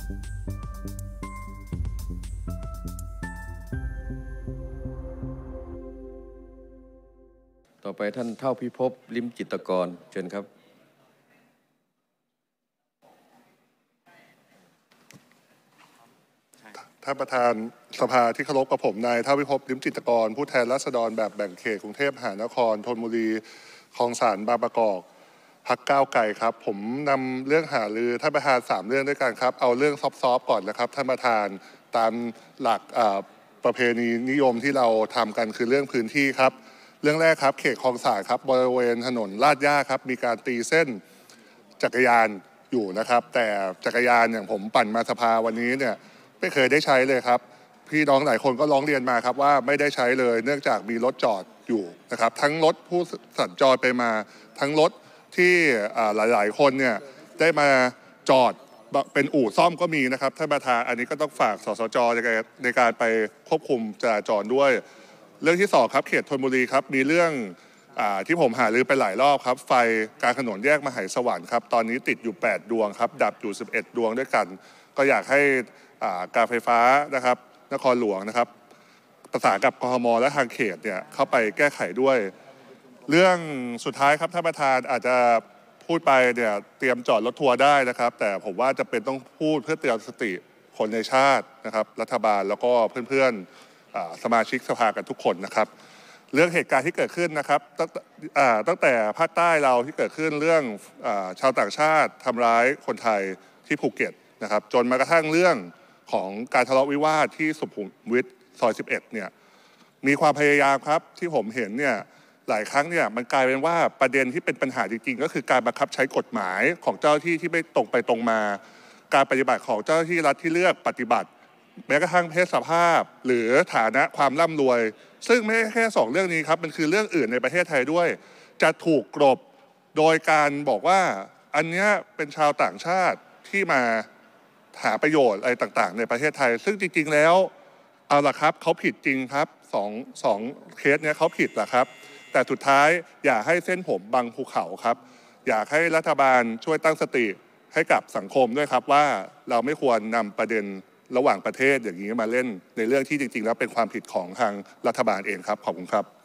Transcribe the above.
ต่อไปท่านเท่าพิภพลิ้มจิตรกรเชิญครับท่านประธานสภาที่เคารพกับผมนายเท่าพิภพลิ้มจิตรกรผู้แทนราษฎรแบบแบ่งเขตกรุงเทพมหานครธนบุรีคลองสานบางประกอบพรรคก้าวไกลครับผมนำเรื่องหารือท่านประธาน3เรื่องด้วยกันครับเอาเรื่องซอฟๆก่อนนะครับท่านประธานตามหลักประเพณีนิยมที่เราทำกันคือเรื่องพื้นที่ครับเรื่องแรกครับเขตคลองสานครับบริเวณถนนลาดย่าครับมีการตีเส้นจักรยานอยู่นะครับแต่จักรยานอย่างผมปั่นมาสภาวันนี้เนี่ยไม่เคยได้ใช้เลยครับพี่น้องหลายคนก็ร้องเรียนมาครับว่าไม่ได้ใช้เลยเนื่องจากมีรถจอดอยู่นะครับทั้งรถผู้สัญจรไปมาทั้งรถที่หลายๆคนเนี่ยได้มาจอดเป็นอู่ซ่อมก็มีนะครับท่านประธานอันนี้ก็ต้องฝากสสจ.ในการไปควบคุมจราจรด้วยเรื่องที่2ครับเขตธนบุรีครับมีเรื่องที่ผมหารือไปหลายรอบครับไฟกลางถนนแยกมหาสวรรค์ครับตอนนี้ติดอยู่8ดวงครับดับอยู่11ดวงด้วยกันก็อยากให้การไฟฟ้านะครับนครหลวงนะครับประสานกับกทมและทางเขตเนี่ยเข้าไปแก้ไขด้วยเรื่องสุดท้ายครับท่านประธานอาจจะพูดไปเนี่ยเตรียมจอดรถทัวร์ได้นะครับแต่ผมว่าจะเป็นต้องพูดเพื่อเตือนสติคนในชาตินะครับรัฐบาลแล้วก็เพื่อนๆสมาชิกสภากันทุกคนนะครับเรื่องเหตุการณ์ที่เกิดขึ้นนะครับตั้งแต่ภาคใต้เราที่เกิดขึ้นเรื่องชาวต่างชาติทำร้ายคนไทยที่ภูเก็ตนะครับจนมากระทั่งเรื่องของการทะเลาะวิวาทที่สุขุมวิทซอย11เนี่ยมีความพยายามครับที่ผมเห็นเนี่ยหลายครั้งเนี่ยมันกลายเป็นว่าประเด็นที่เป็นปัญหาจริงๆก็คือการบังคับใช้กฎหมายของเจ้าหน้าที่ที่ไม่ตรงไปตรงมาการปฏิบัติของเจ้าหน้าที่รัฐที่เลือกปฏิบัติแม้กระทั่งเพศสภาพหรือฐานะความร่ำรวยซึ่งไม่แค่2เรื่องนี้ครับมันคือเรื่องอื่นในประเทศไทยด้วยจะถูกกลบโดยการบอกว่าอันนี้เป็นชาวต่างชาติที่มาหาประโยชน์อะไรต่างๆในประเทศไทยซึ่งจริงๆแล้วเอาล่ะครับเขาผิดจริงครับสองเคสเนี้ยเขาผิดแหละครับแต่สุดท้ายอย่าให้เส้นผมบังภูเขาครับอยากให้รัฐบาลช่วยตั้งสติให้กับสังคมด้วยครับว่าเราไม่ควรนำประเด็นระหว่างประเทศอย่างนี้มาเล่นในเรื่องที่จริงๆแล้วเป็นความผิดของทางรัฐบาลเองครับขอบคุณครับ